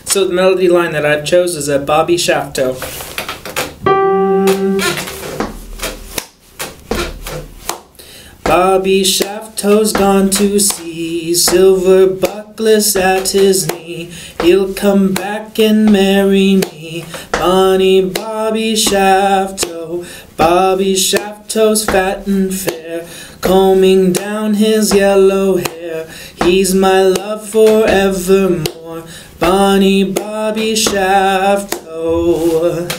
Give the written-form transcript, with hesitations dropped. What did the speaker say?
So the melody line that I've chose is a Bobby Shafto. Bobby Shafto's gone to sea, silver buckles at his knee. He'll come back and marry me, Bonnie Bobby Shafto. Bobby Shafto's fat and fair, combing down his yellow hair. He's my love forevermore, Bonnie Bobby Shafto.